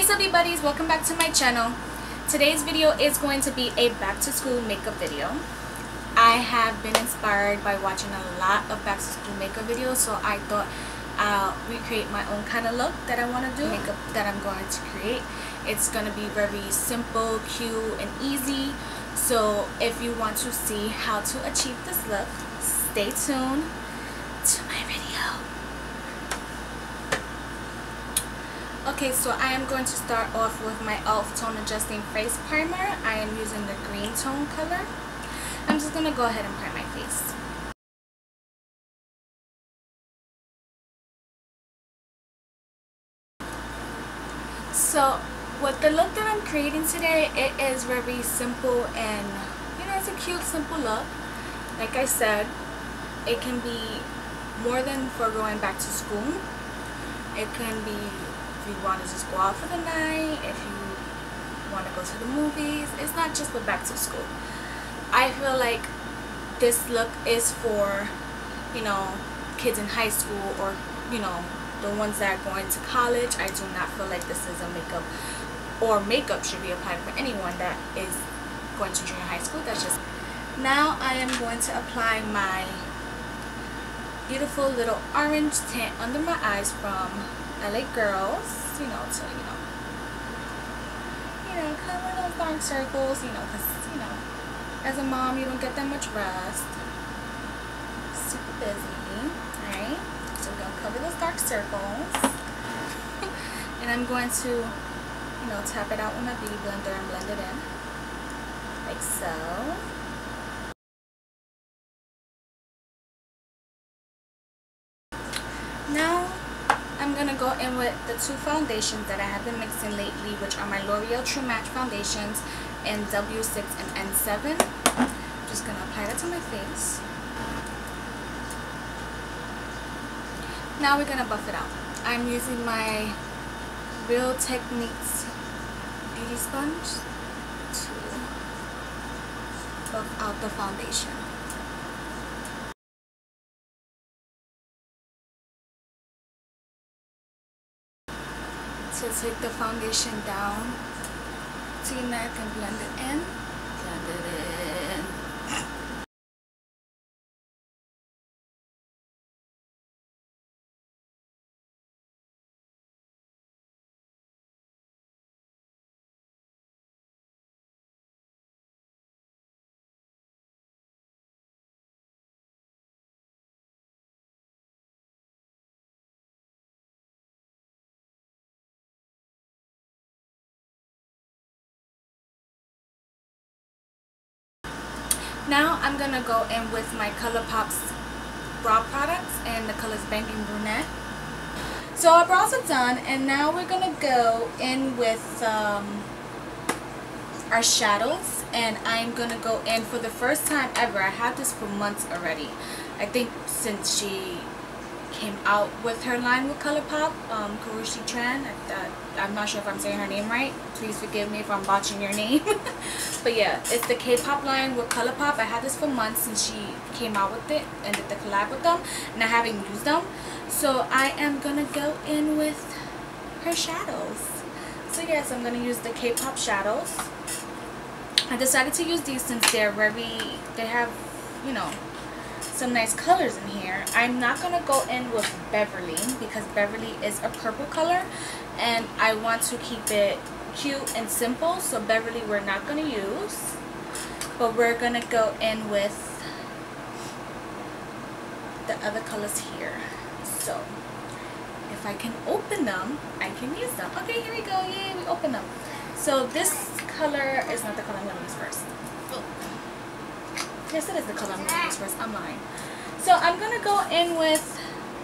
Hey Subby Buddies, welcome back to my channel. Today's video is going to be a back to school makeup video. I have been inspired by watching a lot of back to school makeup videos, so I thought I'll recreate my own kind of look that I want to do. Makeup that I'm going to create, it's going to be very simple, cute, and easy. So if you want to see how to achieve this look, stay tuned to my video. Okay, so I am going to start off with my e.l.f. Tone Adjusting Face Primer. I am using the green tone color. I'm just going to go ahead and prime my face. So with the look that I'm creating today, it is very simple and, you know, it's a cute, simple look. Like I said, it can be more than for going back to school. It can be if you want to just go out for the night, if you want to go to the movies. It's not just for back to school. I feel like this look is for, you know, kids in high school, or, you know, the ones that are going to college. I do not feel like this is a makeup, or makeup should be applied for anyone that is going to junior high school. That's just. Now I am going to apply my beautiful little orange tint under my eyes from LA Girls, you know, to, cover those dark circles, because, as a mom, you don't get that much rest. Super busy, alright? So we're going to cover those dark circles. And I'm going to, tap it out with my beauty blender and blend it in. Like so. Now, I'm going to go in with the two foundations that I have been mixing lately, which are my L'Oreal True Match foundations in W6 and N7. I'm just going to apply that to my face. Now we're going to buff it out. I'm using my Real Techniques beauty sponge to buff out the foundation. To take the foundation down to your neck and blend it in. Blend it in. Now I'm going to go in with my ColourPop's brow products, and the color is Banging Brunette. So our brows are done, and now we're going to go in with our shadows, and I'm going to go in for the first time ever. I had this for months already. I think since she came out with her line with ColourPop, Karrueche Tran. I'm not sure if I'm saying her name right. Please forgive me if I'm botching your name. But yeah, it's the K-pop line with ColourPop. I had this for months since she came out with it and did the collab with them, and I haven't used them. So I am gonna go in with her shadows. So yes, I'm gonna use the K-pop shadows. I decided to use these since they have, some nice colors in here. I'm not going to go in with Beverly because Beverly is a purple color and I want to keep it cute and simple, so Beverly we're not going to use, but we're going to go in with the other colors here. So if I can open them, I can use them. Okay, here we go. Yay, we open them. So this color is not the color I'm going to use first. Yes, it is the color I'm going to use first. I'm lying. So I'm going to go in with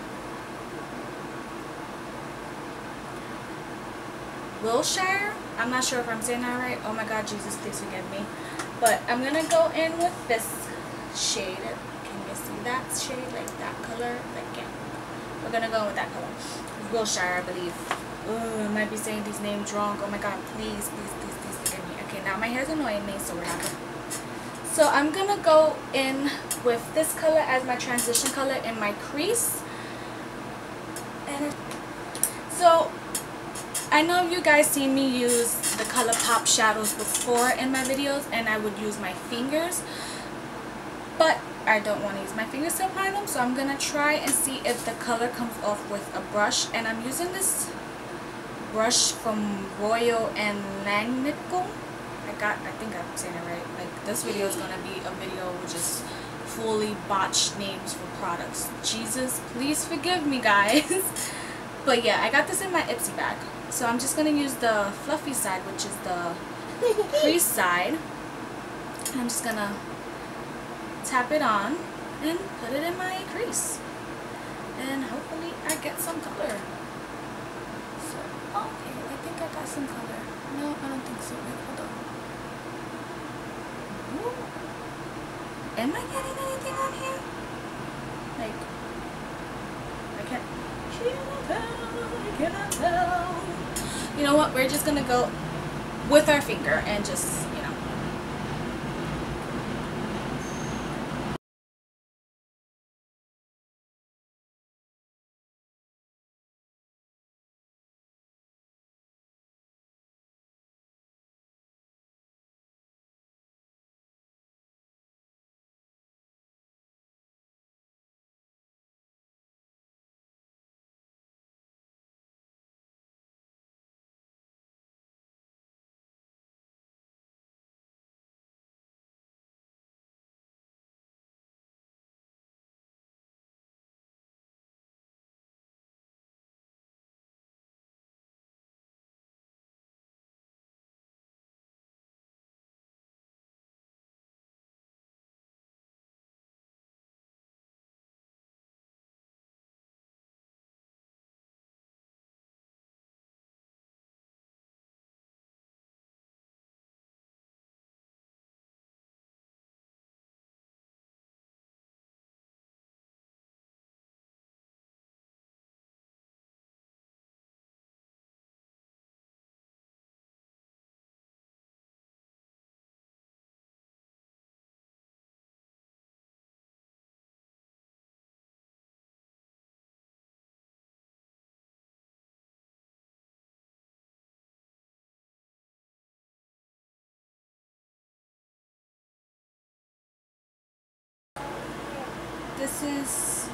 Wilshire. I'm not sure if I'm saying that right. Oh my God, Jesus, please forgive me. But I'm going to go in with this shade. Can you see that shade? Like that color? Like, yeah. We're going to go with that color. Wilshire, I believe. Oh, I might be saying these names wrong. Oh my God, please, please, please, please forgive me. Okay, now my hair's annoying me, so we're not going to. So I'm going to go in with this color as my transition color in my crease. And so I know you guys seen me use the ColourPop shadows before in my videos, and I would use my fingers, but I don't want to use my fingers to apply them, so I'm going to try and see if the color comes off with a brush. And I'm using this brush from Royal and Langnickel. I think I'm saying it right. Like, this video is going to be a video with just fully botched names for products. Jesus, please forgive me, guys. But yeah, I got this in my Ipsy bag. So I'm just going to use the fluffy side, which is the crease side. And I'm just going to tap it on and put it in my crease. And hopefully I get some color. So, okay, I think I got some color. No, I don't think so. Wait, hold on. Ooh. Am I getting anything on here? Like, I cannot tell. You know what? We're just gonna go with our finger and just, you know. This is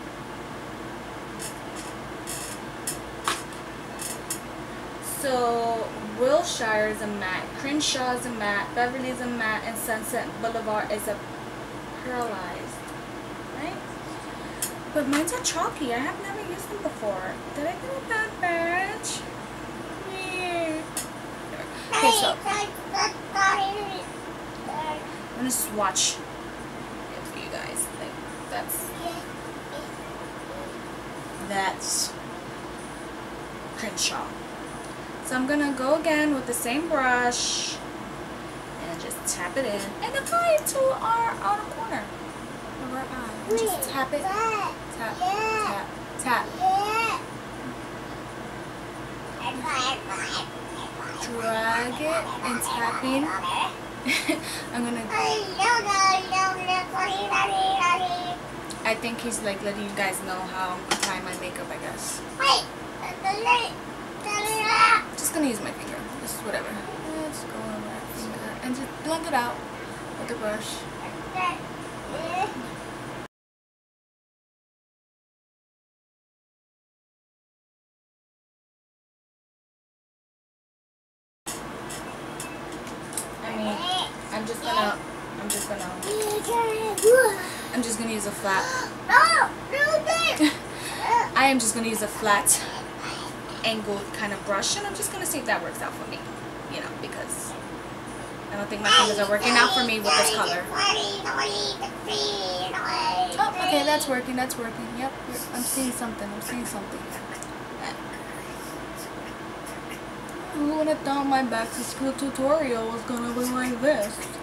so Wilshire is a matte, Crenshaw is a matte, Beverly is a matte, and Sunset Boulevard is a pearlized, right? But mine's are chalky. I have never used them before. Did I get a bad badge? Yeah. Okay, so I'm gonna swatch it for you guys. Like, that's Crenshaw. So I'm gonna go again with the same brush and just tap it in and apply it to our outer corner of our eye. And just tap it, tap, tap, tap. Drag it and tapping. I'm gonna. I think he's like letting you guys know how I'm applying my makeup, I guess. Just gonna use my finger. This is whatever. Let's go on my finger and just blend it out with the brush. I mean, I'm just gonna use a flat. I am just gonna use a flat angled kind of brush, and I'm just gonna see if that works out for me. You know, because I don't think my fingers are working out for me with this color. Oh, okay, that's working. That's working. Yep, I'm seeing something. I'm seeing something. Who would have thought my back to school tutorial was gonna be like this?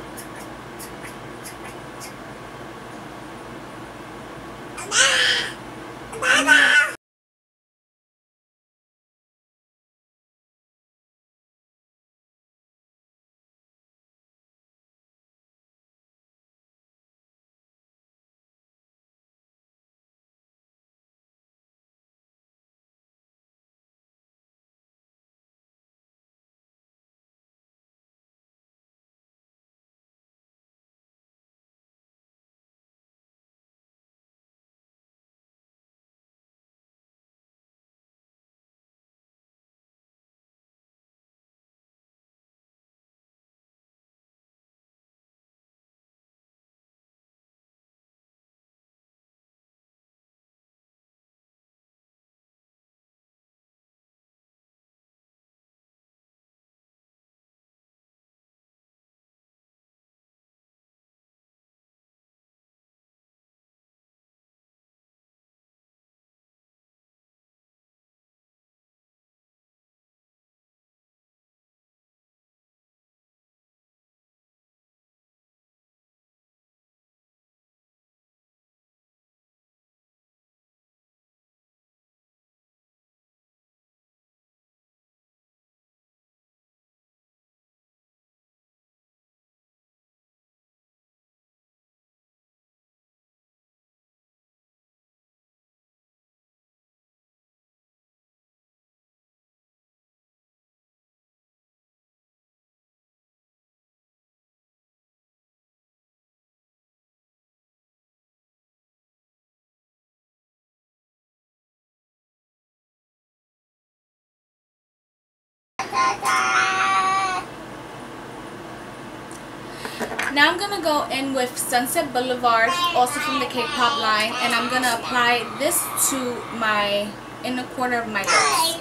Now I'm going to go in with Sunset Boulevard, also from the K-pop line, and I'm going to apply this to my inner corner of my lips.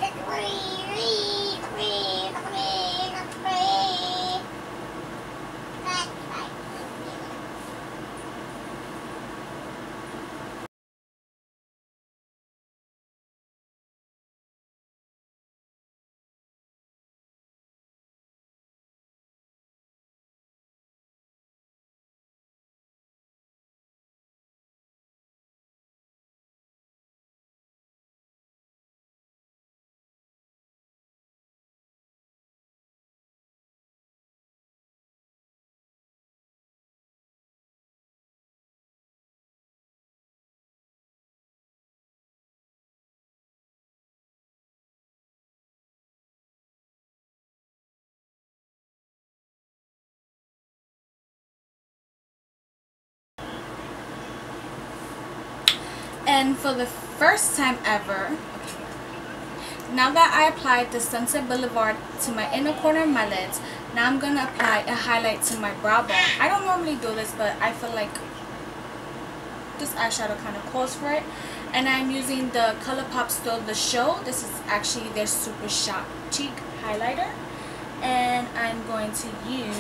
And for the first time ever, now that I applied the Sunset Boulevard to my inner corner of my lids, now I'm going to apply a highlight to my brow bone. I don't normally do this, but I feel like this eyeshadow kind of calls for it. And I'm using the ColourPop Still The Show. This is actually their Super Shop Cheek Highlighter. And I'm going to use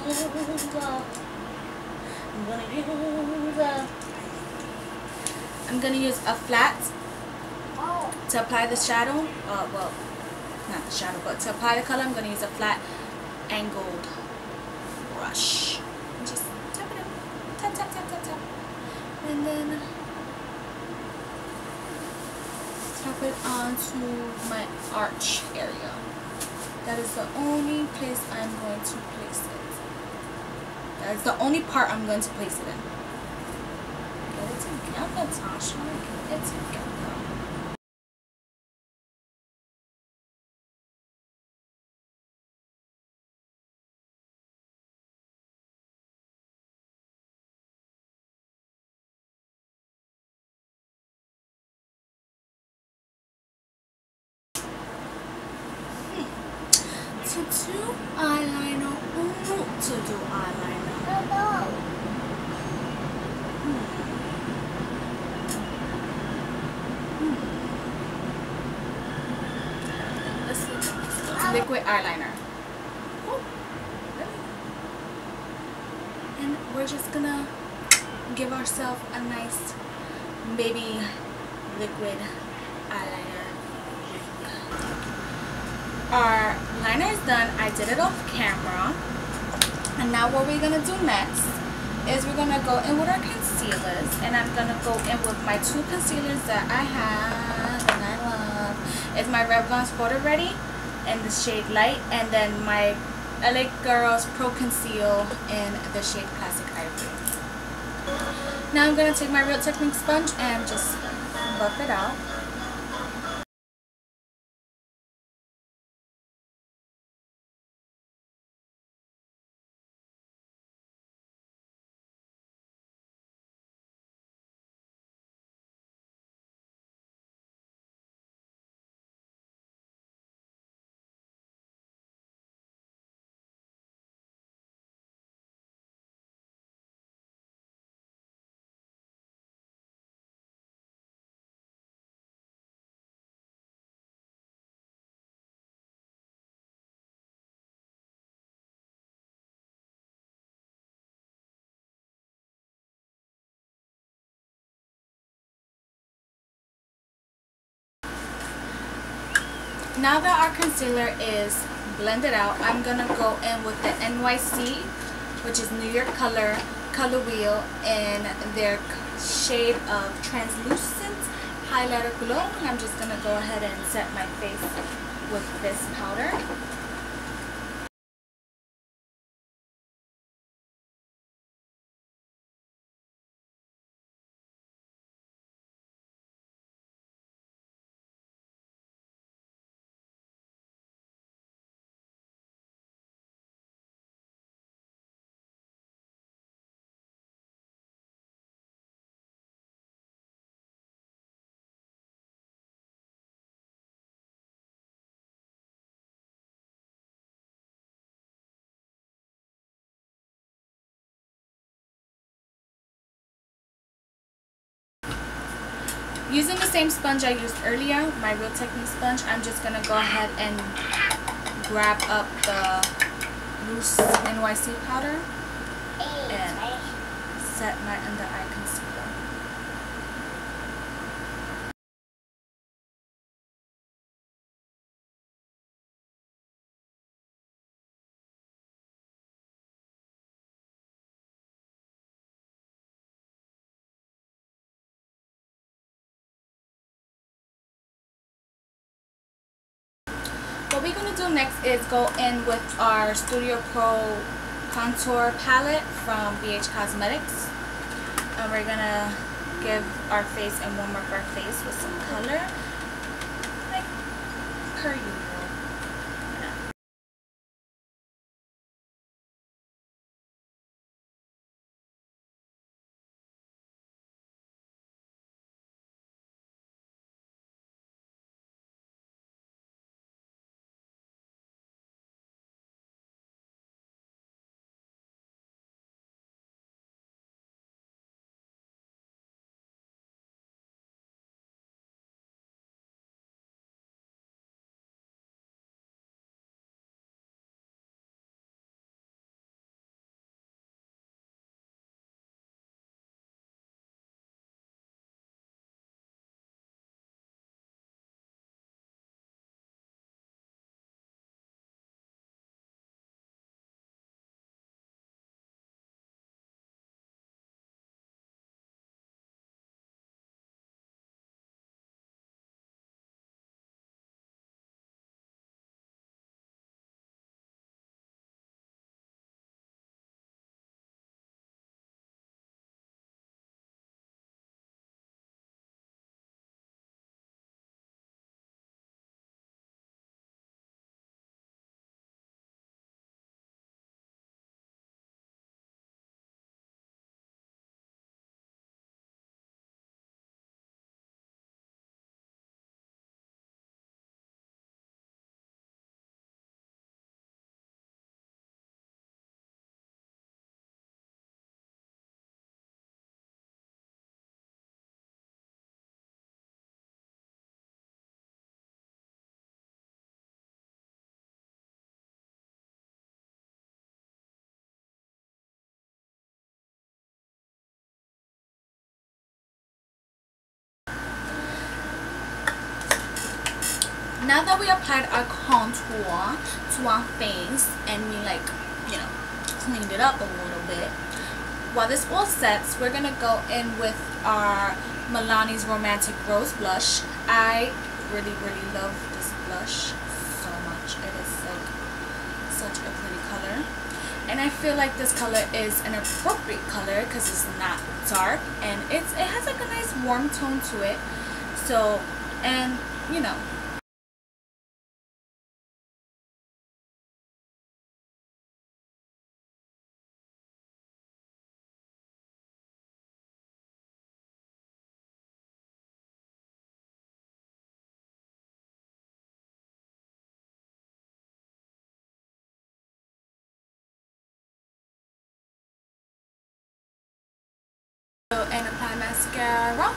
a flat to apply the shadow. Well, not the shadow, but to apply the color, I'm going to use a flat angled brush. And just tap it up. Tap, tap, tap, tap, tap. And then tap it onto my arch area. That is the only place I'm going to place it. That is the only part I'm going to place it in. Get it together, Tasha. Get it together. To do eyeliner, to do eyeliner. This is liquid eyeliner. And we're just gonna give ourselves a nice baby liquid eyeliner. Our liner is done. I did it off camera. And now what we're going to do next is we're going to go in with our concealers. And I'm going to go in with my two concealers that I have and I love. It's my Revlon Sport Ready in the shade Light. And then my LA Girls Pro Conceal in the shade Classic Ivory. Now I'm going to take my Real Technique sponge and just buff it out. Now that our concealer is blended out, I'm going to go in with the NYC, which is New York Color Wheel, in their shade of Translucent Highlighter Glow. And I'm just going to go ahead and set my face with this powder. Using the same sponge I used earlier, my Real Technique sponge, I'm just going to go ahead and grab up the loose NYC powder and set my under eye concealer. What we're going to do next is go in with our Studio Pro contour palette from BH Cosmetics. And we're going to give our face and warm up our face with some color, like per usual. Now that we applied our contour to our face and we cleaned it up a little bit, while this all sets, we're going to go in with our Milani's Romantic Rose Blush. I really love this blush so much. It is like such a pretty color. And I feel like this color is an appropriate color because it's not dark and it has like a nice warm tone to it. So, and you know, and apply mascara.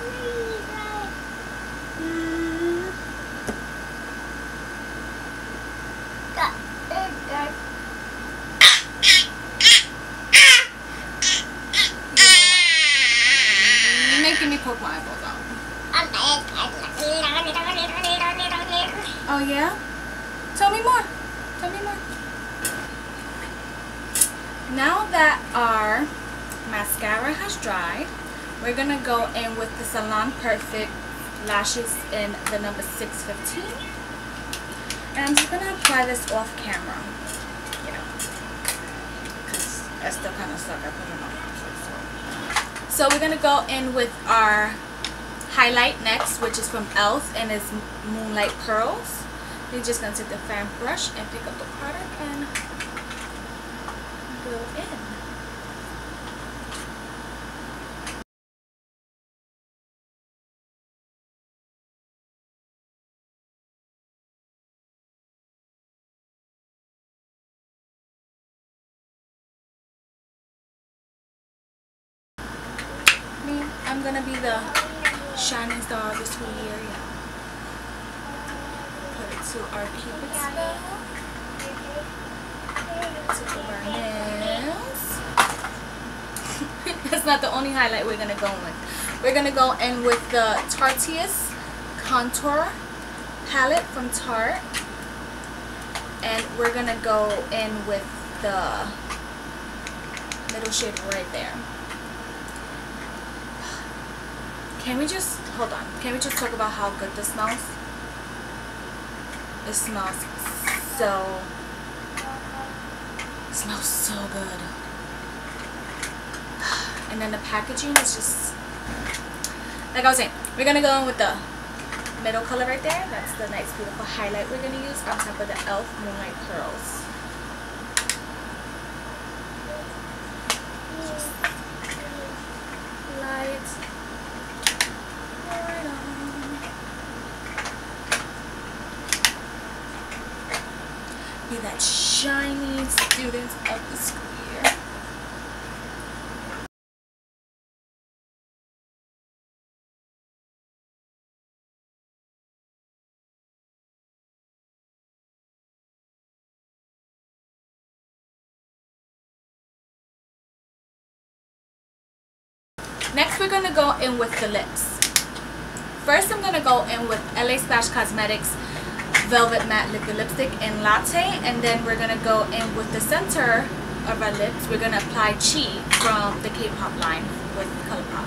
You're making me poke my eyeballs out. Oh yeah? Tell me more. Tell me more. Now that our mascara has dried, we're gonna go in with the Salon Perfect lashes in the number 615, and I'm just gonna apply this off camera, you know, because I still kind of suck at putting on. So we're gonna go in with our highlight next, which is from e.l.f. and it's Moonlight Pearls. You're just gonna take the fan brush and pick up the product and go in. I'm gonna be the shining star of the school year. Yeah. Put it to our cupid spell. To our nails. That's not the only highlight we're gonna go with. We're gonna go in with the Tarteist Contour palette from Tarte, and we're gonna go in with the middle shade right there. Can we just hold on? Can we just talk about how good this smells? It smells so good. And then the packaging is just, like I was saying, we're gonna go in with the middle color right there. That's the nice beautiful highlight we're gonna use on top of the e.l.f. Moonlight Pearls. Just light right on. Be that shiny student of the school year. Next, we're going to go in with the lips. First, I'm going to go in with LA Splash Cosmetics Velvet Matte Liquid Lipstick in Latte. And then we're going to go in with the center of our lips. We're going to apply Chi from the K-pop line with ColourPop.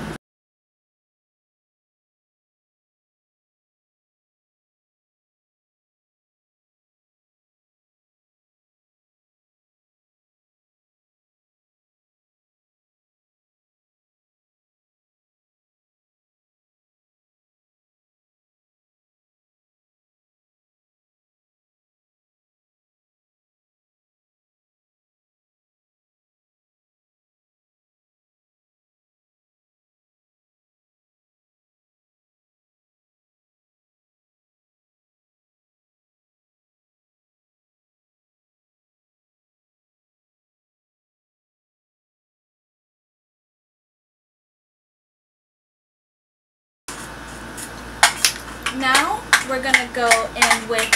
Now we're gonna go in with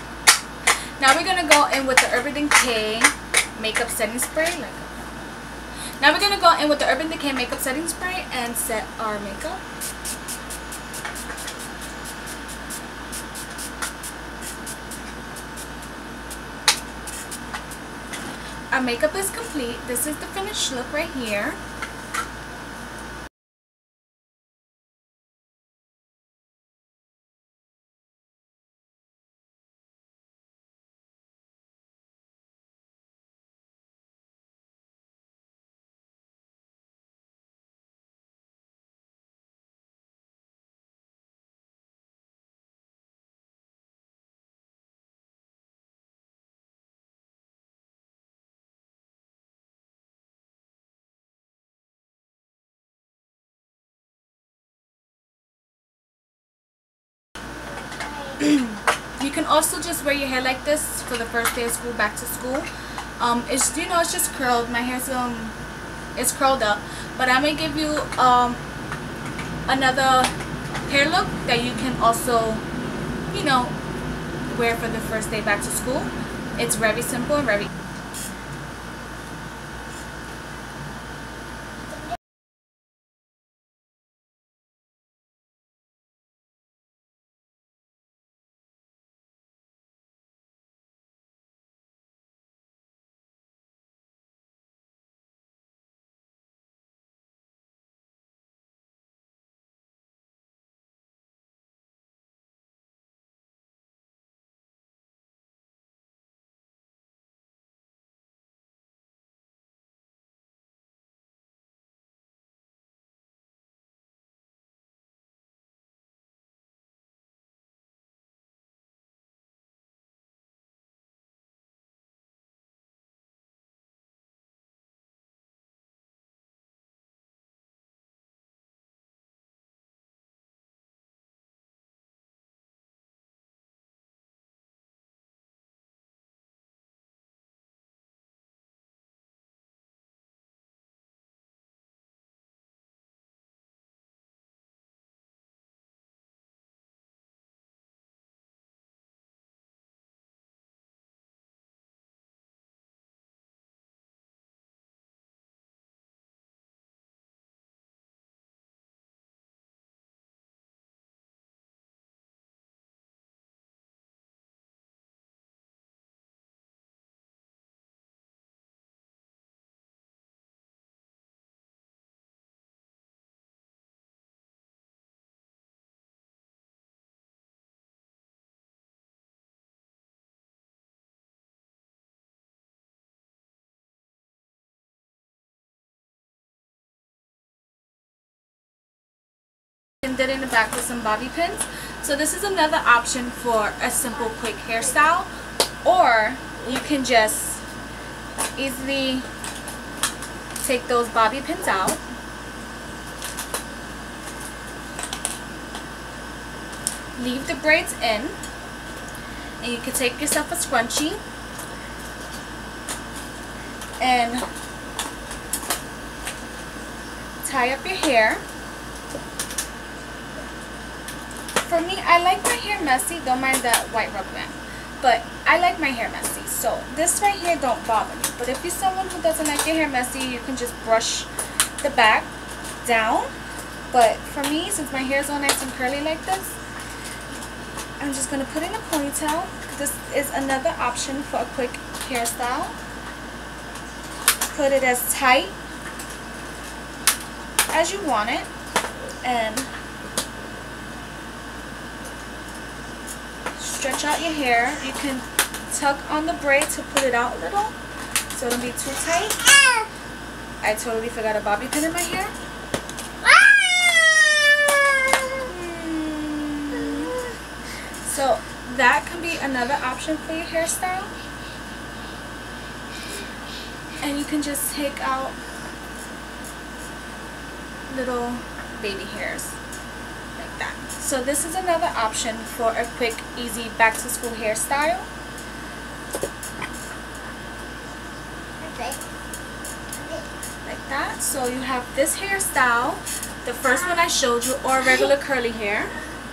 the Urban Decay makeup setting spray. Now we're gonna go in with the Urban Decay makeup setting spray and set our makeup. Our makeup is complete. This is the finished look right here. You can also just wear your hair like this for the first day of school, back to school. It's, you know, it's just curled. My hair's it's curled up, but I'm gonna give you another hair look that you can also, you know, wear for the first day back to school. It's very simple and very pinned it in the back with some bobby pins. So this is another option for a simple quick hairstyle, or you can just easily take those bobby pins out, leave the braids in, and you can take yourself a scrunchie and tie up your hair. For me, I like my hair messy. Don't mind that white rubber band, but I like my hair messy, so this right here don't bother me. But if you're someone who doesn't like your hair messy, you can just brush the back down. But for me, since my hair is all nice and curly like this, I'm just going to put in a ponytail. This is another option for a quick hairstyle. Put it as tight as you want it, and stretch out your hair. You can tug on the braid to pull it out a little so it don't be too tight. I totally forgot a bobby pin in my hair. So that can be another option for your hairstyle. And you can just take out little baby hairs like that. So this is another option for a quick, easy back to school hairstyle. Like that. So you have this hairstyle, the first one I showed you, or regular curly hair.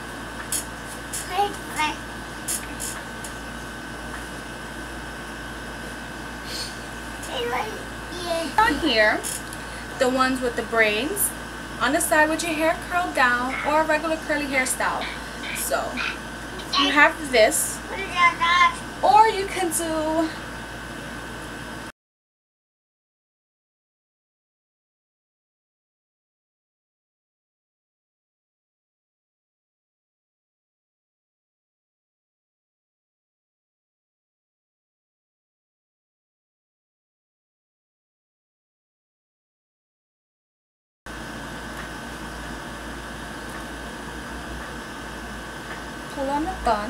On here, the ones with the braids on the side with your hair curled down, or a regular curly hairstyle. So you have this, or you can do pull on the bun.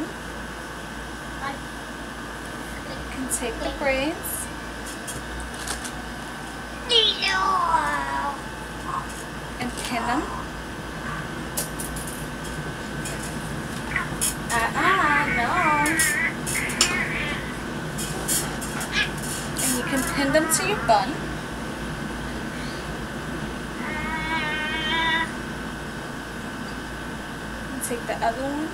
You can take the braids and pin them. No. And you can pin them to your bun. And take the other one.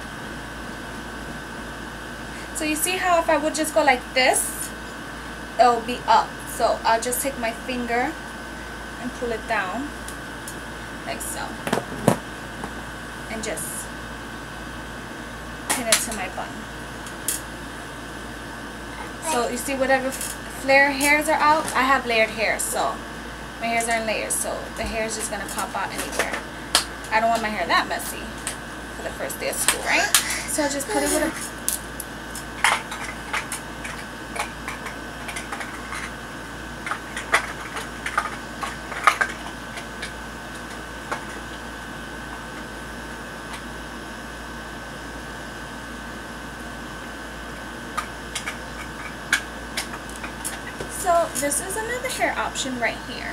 So you see how if I would just go like this, it'll be up. So I'll just take my finger and pull it down like so, and just pin it to my bun. So you see, whatever flare hairs are out, I have layered hair, so my hairs are in layers, so the hair is just gonna pop out anywhere. I don't want my hair that messy for the first day of school, right? So I'll just put it with a So this is another hair option right here.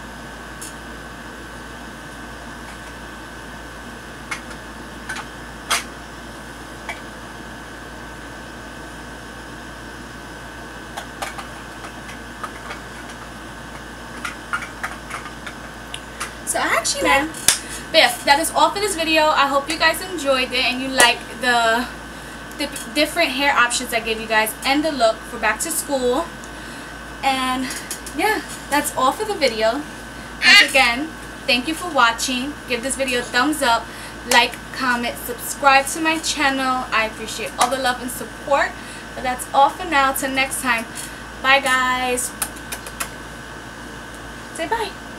So I actually but yes, that is all for this video. I hope you guys enjoyed it and you like the different hair options I gave you guys and the look for back to school. And yeah, that's all for the video. Once again, thank you for watching. Give this video a thumbs up, like, comment, subscribe to my channel. I appreciate all the love and support. But that's all for now. Till next time. Bye guys. Say bye.